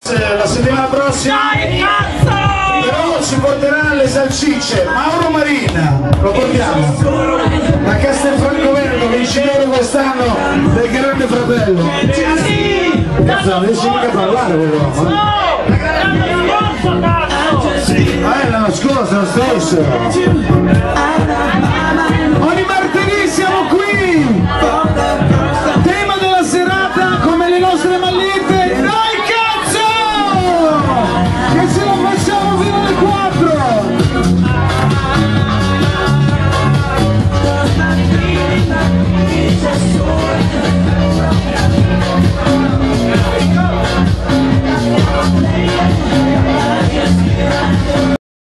La settimana prossima però ci porterà le salsicce Mauro Marina, lo portiamo a Castelfranco Veneto, vincitore quest'anno del Grande Fratello. Cazzo, non riesci mica a parlare quell'uomo, l'anno scorso lo stesso.